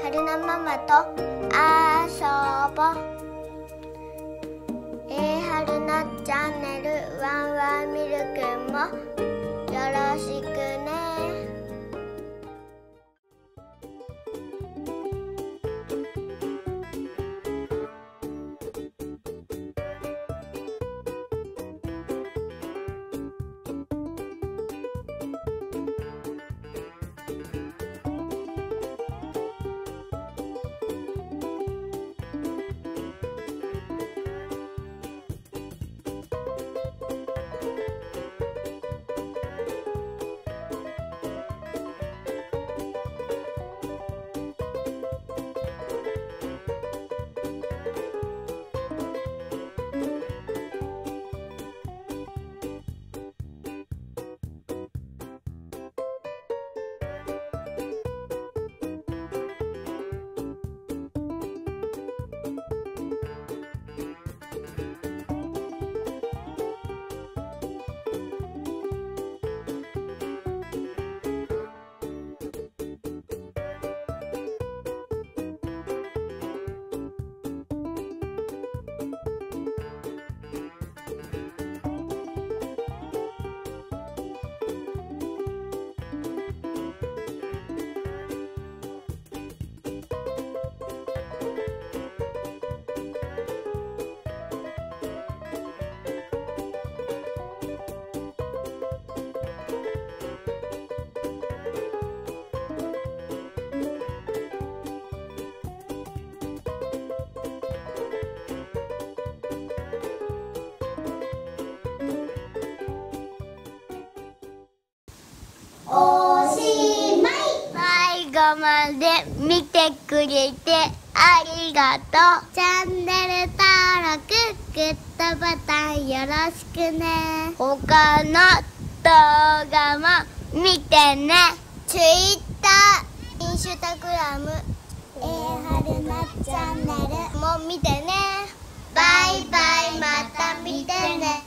春菜ママと遊ぼう。春菜チャンネルワンワンミルクもよろしくね。最後まで見てくれてありがとう。チャンネル登録、グッドボタンよろしくね。他の動画も見てね。Twitter、インスタグラム、春菜チャンネルも見てね。バイバイ、また見てね。